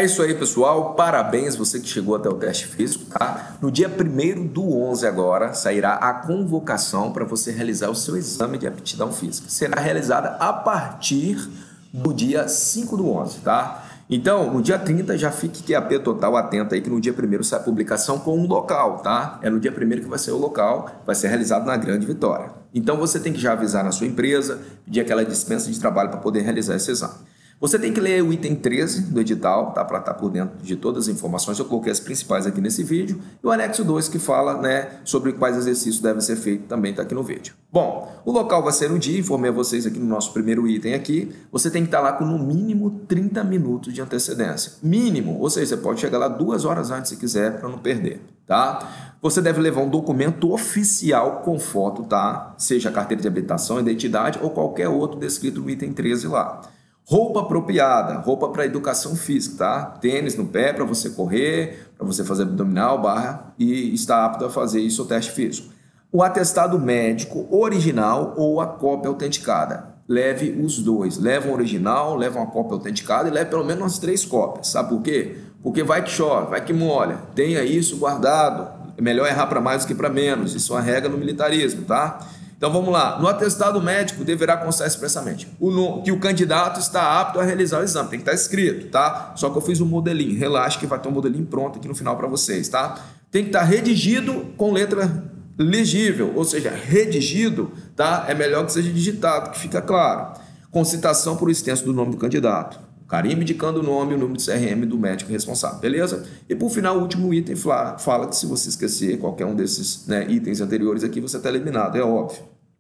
É isso aí, pessoal. Parabéns você que chegou até o teste físico, tá? No dia 1º do 11 agora, sairá a convocação para você realizar o seu exame de aptidão física. Será realizada a partir do dia 5 do 11, tá? Então, no dia 30, já fique QAP total atento aí que no dia 1º sai a publicação com um local, tá? É no dia 1º que vai ser o local, vai ser realizado na Grande Vitória. Então, você tem que já avisar na sua empresa, pedir aquela dispensa de trabalho para poder realizar esse exame. Você tem que ler o item 13 do edital, tá? Para estar por dentro de todas as informações. Eu coloquei as principais aqui nesse vídeo. E o anexo 2 que fala, né, sobre quais exercícios devem ser feitos também está aqui no vídeo. Bom, o local vai ser no dia, informei a vocês aqui no nosso primeiro item aqui. Você tem que estar lá com no mínimo 30 minutos de antecedência. Mínimo, ou seja, você pode chegar lá 2 horas antes se quiser para não perder, tá? Você deve levar um documento oficial com foto, tá? Seja a carteira de habilitação, identidade ou qualquer outro descrito no item 13 lá. Roupa apropriada, roupa para educação física, tá? Tênis no pé para você correr, para você fazer abdominal, barra e estar apto a fazer isso o teste físico. O atestado médico original ou a cópia autenticada. Leve os dois. Leva um original, leva uma cópia autenticada e leve pelo menos umas 3 cópias. Sabe por quê? Porque vai que chove, vai que molha. Tenha isso guardado. É melhor errar para mais do que para menos. Isso é uma regra no militarismo, tá? Então vamos lá, no atestado médico deverá constar expressamente que o candidato está apto a realizar o exame, tem que estar escrito, tá? Só que eu fiz um modelinho, relaxa que vai ter um modelinho pronto aqui no final para vocês, tá? Tem que estar redigido com letra legível, ou seja, redigido, tá? É melhor que seja digitado, que fica claro. Com citação por extenso do nome do candidato. Carimbo indicando o nome e o número de CRM do médico responsável, beleza? E por final, o último item fala que se você esquecer qualquer um desses, né, itens anteriores aqui, você está eliminado, é óbvio.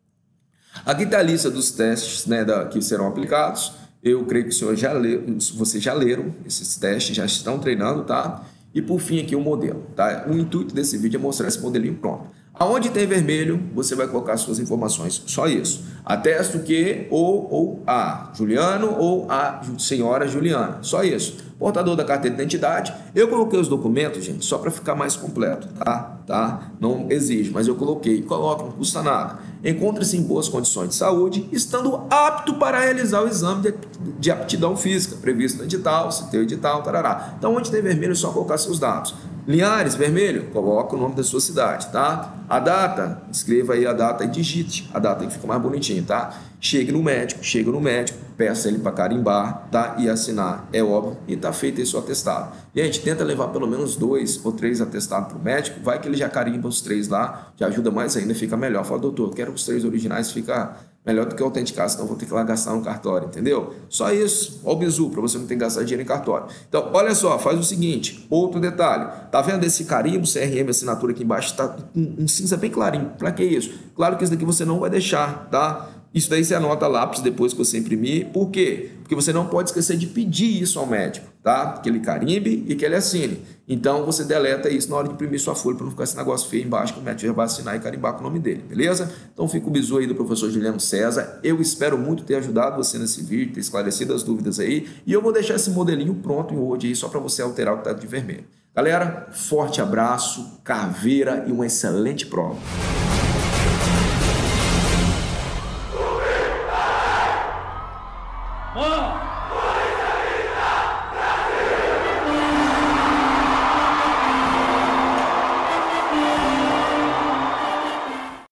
Aqui está a lista dos testes, né, que serão aplicados. Eu creio que vocês já leram esses testes, já estão treinando, tá? E por fim aqui o modelo, tá? O intuito desse vídeo é mostrar esse modelinho pronto. Aonde tem vermelho, você vai colocar suas informações, só isso. Atesto que ou a Juliano ou a senhora Juliana, só isso. Portador da carteira de identidade. Eu coloquei os documentos, gente, só para ficar mais completo, tá? Não exige, mas eu coloquei. Coloca, não custa nada. Encontre-se em boas condições de saúde, estando apto para realizar o exame de aptidão física, previsto no edital, se tem o edital, tarará. Então, onde tem vermelho, é só colocar seus dados. Linhares, vermelho, coloca o nome da sua cidade, tá? A data, escreva aí a data e digite a data, que fica mais bonitinho, tá? Chega no médico, peça ele para carimbar, tá? E assinar, é óbvio, e tá feito esse atestado. Gente, tenta levar pelo menos 2 ou 3 atestados para o médico, vai que ele já carimba os 3 lá, já ajuda mais ainda, fica melhor. Fala, doutor, eu quero os 3 originais, fica melhor do que autenticar, senão vou ter que ir lá gastar no cartório, entendeu? Só isso, ó o bizu, para você não ter que gastar dinheiro em cartório. Então, olha só, faz o seguinte, outro detalhe, tá vendo esse carimbo, CRM, assinatura aqui embaixo, tá com um cinza bem clarinho, para que isso? Claro que isso daqui você não vai deixar, tá? Isso daí você anota lápis depois que você imprimir. Por quê? Porque você não pode esquecer de pedir isso ao médico, tá? Que ele carimbe e que ele assine. Então você deleta isso na hora de imprimir sua folha para não ficar esse negócio feio embaixo que o médico já vai assinar e carimbar com o nome dele, beleza? Então fica o bizu aí do professor Juliano César. Eu espero muito ter ajudado você nesse vídeo, ter esclarecido as dúvidas aí. E eu vou deixar esse modelinho pronto em Word aí só para você alterar o que está de vermelho. Galera, forte abraço, caveira e uma excelente prova.